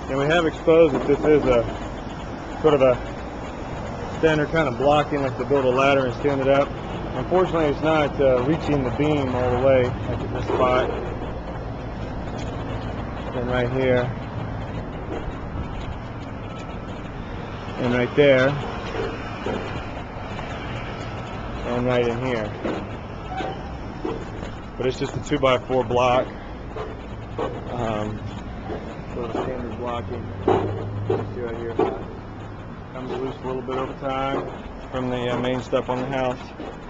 And we have exposed that this is a sort of a standard kind of blocking, like to build a ladder and stand it up. Unfortunately, it's not reaching the beam all the way, like at this spot, and right here, and right there, and right in here. But it's just a 2x4 block, sort of standard blocking. You see right here, comes loose a little bit over time from the main stuff on the house.